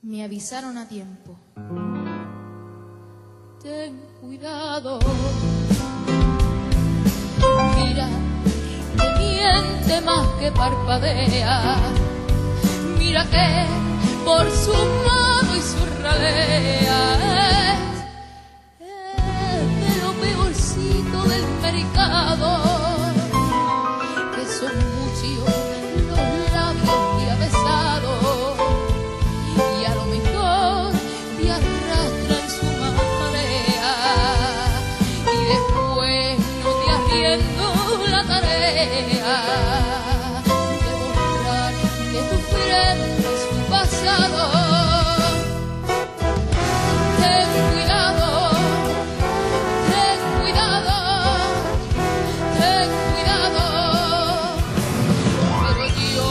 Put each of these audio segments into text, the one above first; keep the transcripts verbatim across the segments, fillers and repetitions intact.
Me avisaron a tiempo. Ten cuidado. Mira, que miente más que parpadea. Mira que por su mano y su ralea es de lo peorcito del mercado, que son muchos los labios que ha besado y a lo mejor te arrastra en su marea y después no te arriendo la tarea de borrar de tu frente su pasado. Ten cuidado, ten cuidado, ten cuidado. Pero yo,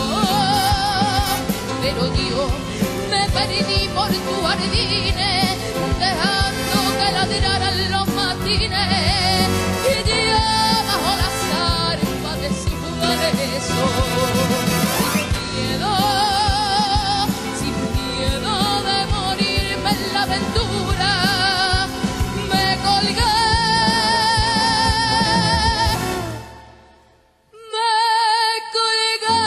pero yo me perdí por tu jardines, dejando que la tiraran los matines y ya bajo la zarpa de su beso. Sin miedo, sin miedo de morirme en la aventura, me colgué. Me colgué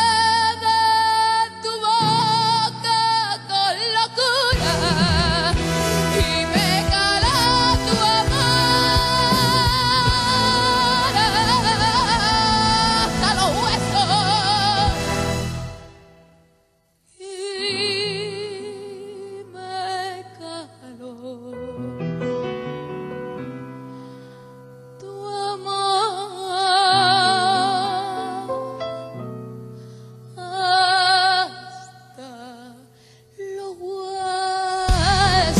de tu boca con locura y me caló tu amor hasta los huesos y me caló tu amor hasta los huesos.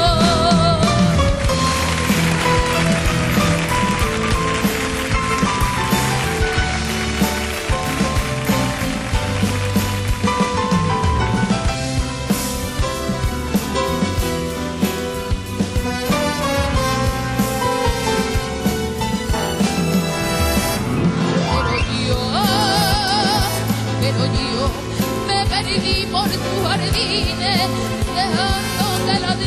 Pero yo, pero yo me perdí por tu jardines, dejando que la